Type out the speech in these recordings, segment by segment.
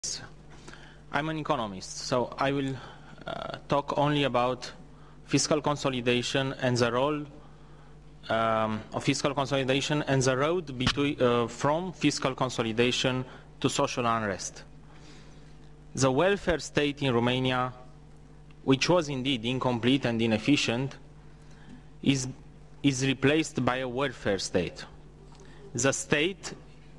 I'm an economist, so I will talk only about fiscal consolidation and the role of fiscal consolidation and the road between, from fiscal consolidation to social unrest. The welfare state in Romania, which was indeed incomplete and inefficient, is replaced by a welfare state. The state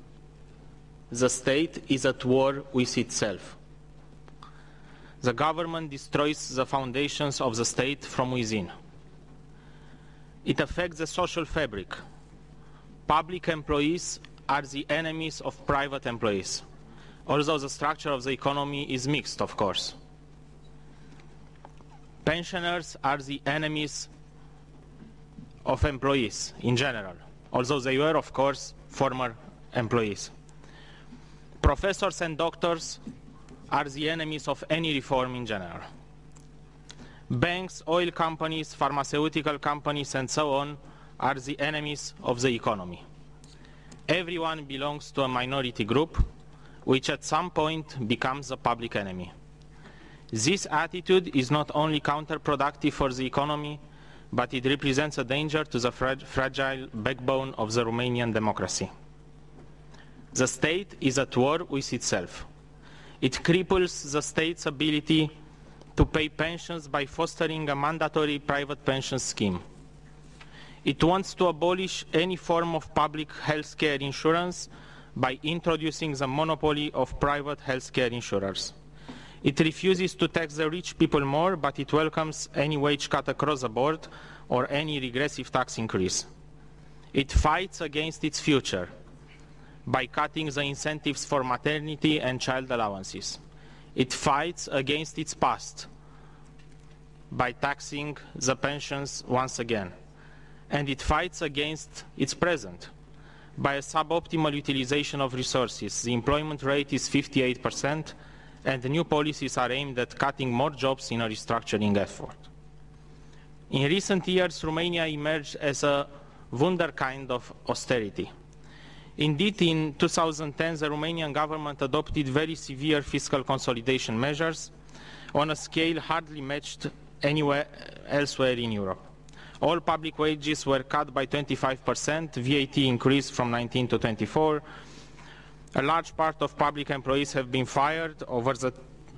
is at war with itself. The government destroys the foundations of the state from within. It affects the social fabric. Public employees are the enemies of private employees, although the structure of the economy is mixed, of course. Pensioners are the enemies of employees in general, although they were, of course, former employees. Professors and doctors are the enemies of any reform in general. Banks, oil companies, pharmaceutical companies, and so on are the enemies of the economy. Everyone belongs to a minority group, which at some point becomes a public enemy. This attitude is not only counterproductive for the economy, but it represents a danger to the fragile backbone of the Romanian democracy. The state is at war with itself. It cripples the state's ability to pay pensions by fostering a mandatory private pension scheme. It wants to abolish any form of public health care insurance by introducing the monopoly of private health care insurers. It refuses to tax the rich people more, but it welcomes any wage cut across the board or any regressive tax increase. It fights against its future by cutting the incentives for maternity and child allowances. It fights against its past by taxing the pensions once again. And it fights against its present by a suboptimal utilization of resources. The employment rate is 58%, and the new policies are aimed at cutting more jobs in a restructuring effort. In recent years, Romania emerged as a wunderkind of austerity. Indeed, in 2010, the Romanian government adopted very severe fiscal consolidation measures on a scale hardly matched anywhere elsewhere in Europe. All public wages were cut by 25%, VAT increased from 19 to 24. A large part of public employees have been fired over the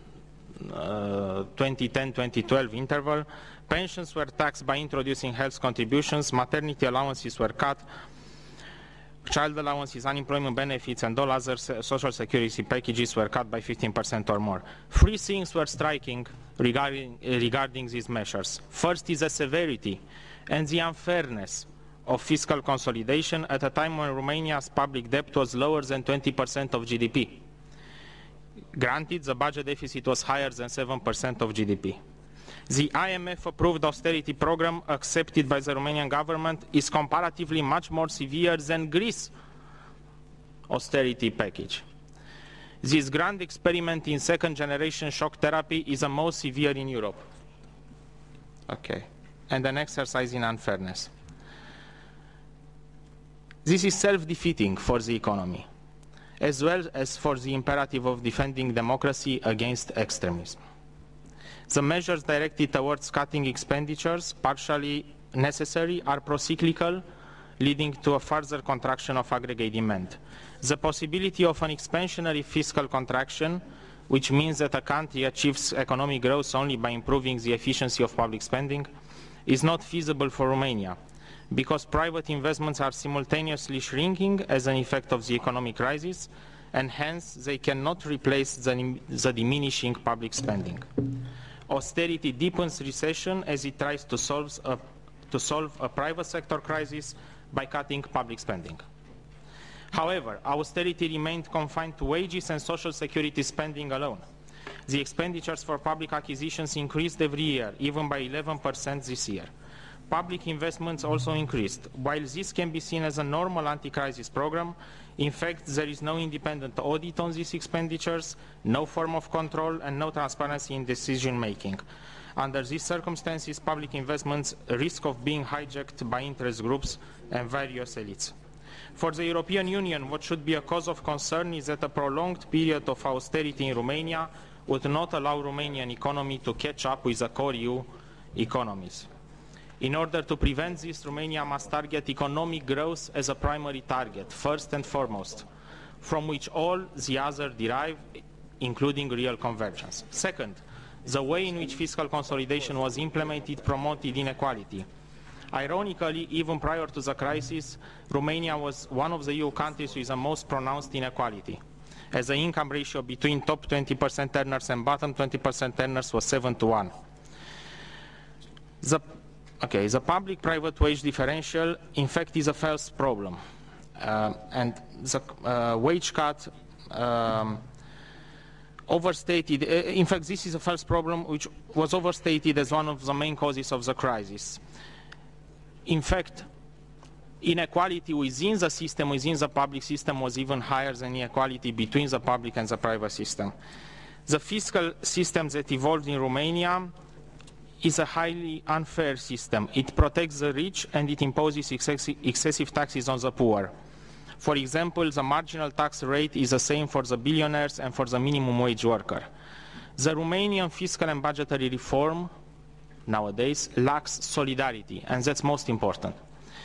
2010-2012 interval. Pensions were taxed by introducing health contributions, maternity allowances were cut, child allowances, unemployment benefits, and all other social security packages were cut by 15% or more. Three things were striking regarding these measures. First is the severity and the unfairness of fiscal consolidation at a time when Romania's public debt was lower than 20% of GDP. Granted, the budget deficit was higher than 7% of GDP. The IMF-approved austerity program accepted by the Romanian government is comparatively much more severe than Greece's austerity package. This grand experiment in second-generation shock therapy is the most severe in Europe. Okay, and an exercise in unfairness. This is self-defeating for the economy, as well as for the imperative of defending democracy against extremism. The measures directed towards cutting expenditures, partially necessary, are procyclical, leading to a further contraction of aggregate demand. The possibility of an expansionary fiscal contraction, which means that a country achieves economic growth only by improving the efficiency of public spending, is not feasible for Romania, because private investments are simultaneously shrinking as an effect of the economic crisis, and hence they cannot replace the diminishing public spending. Austerity deepens recession as it tries to solve a private sector crisis by cutting public spending. However, austerity remained confined to wages and social security spending alone. The expenditures for public acquisitions increased every year, even by 11% this year. Public investments also increased. While this can be seen as a normal anti-crisis program, in fact, there is no independent audit on these expenditures, no form of control, and no transparency in decision-making. Under these circumstances, public investments risk of being hijacked by interest groups and various elites. For the European Union, what should be a cause of concern is that a prolonged period of austerity in Romania would not allow Romanian economy to catch up with the core EU economies. In order to prevent this, Romania must target economic growth as a primary target, first and foremost, from which all the others derive, including real convergence. Second, the way in which fiscal consolidation was implemented promoted inequality. Ironically, even prior to the crisis, Romania was one of the EU countries with the most pronounced inequality, as the income ratio between top 20% earners and bottom 20% earners was 7:1. The public-private wage differential, in fact, is a false problem. And the wage cut overstated, in fact, this is a false problem which was overstated as one of the main causes of the crisis. In fact, inequality within the system, within the public system, was even higher than inequality between the public and the private system. The fiscal system that evolved in Romania is a highly unfair system. It protects the rich and it imposes excessive taxes on the poor. For example, the marginal tax rate is the same for the billionaires and for the minimum wage worker. The Romanian fiscal and budgetary reform nowadays lacks solidarity, and that's most important.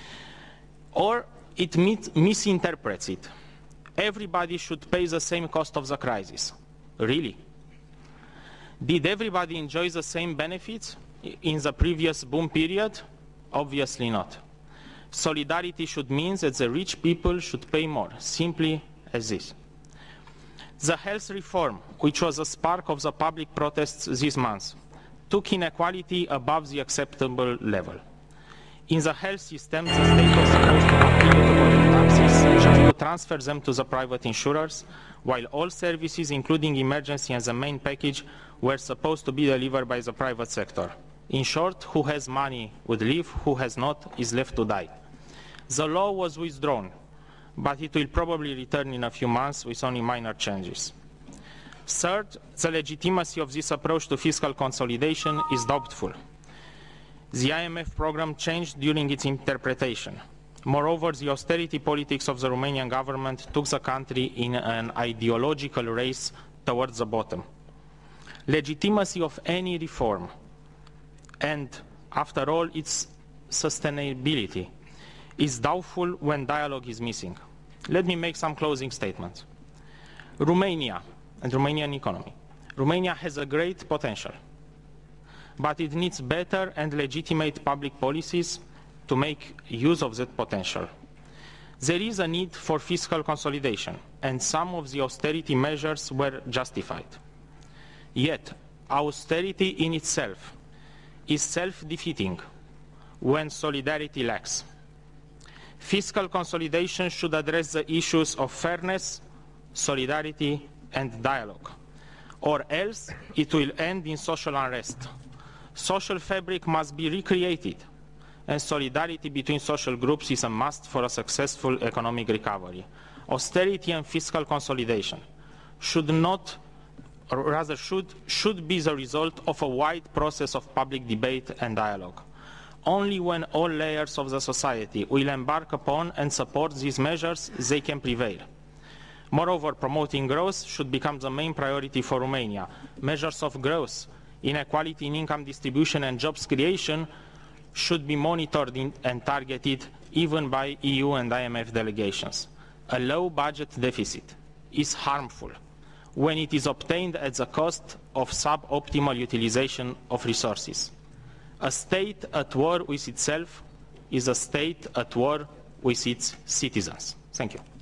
Or it misinterprets it. Everybody should pay the same cost of the crisis. Really? Did everybody enjoy the same benefits in the previous boom period? Obviously not. Solidarity should mean that the rich people should pay more, simply as this. The health reform, which was a spark of the public protests this month, took inequality above the acceptable level. In the health system, the state was supposed to continue to collect taxes, just to transfer them to the private insurers, while all services, including emergency and the main package, were supposed to be delivered by the private sector. In short, who has money would live, who has not is left to die. The law was withdrawn, but it will probably return in a few months with only minor changes. Third, the legitimacy of this approach to fiscal consolidation is doubtful. The IMF program changed during its interpretation. Moreover, the austerity politics of the Romanian government took the country in an ideological race towards the bottom. Legitimacy of any reform, and after all, its sustainability, is doubtful when dialogue is missing. Let me make some closing statements. Romania and Romanian economy. Romania has a great potential, but it needs better and legitimate public policies to make use of that potential. There is a need for fiscal consolidation, and some of the austerity measures were justified. Yet, austerity in itself is self-defeating when solidarity lacks. Fiscal consolidation should address the issues of fairness, solidarity, and dialogue, or else it will end in social unrest. Social fabric must be recreated, and solidarity between social groups is a must for a successful economic recovery. Austerity and fiscal consolidation should not, or rather should be the result of a wide process of public debate and dialogue. Only when all layers of the society will embark upon and support these measures, they can prevail. Moreover, promoting growth should become the main priority for Romania. Measures of growth, inequality in income distribution and jobs creation should be monitored and targeted even by EU and IMF delegations. A low budget deficit is harmful when it is obtained at the cost of suboptimal utilization of resources. A state at war with itself is a state at war with its citizens. Thank you.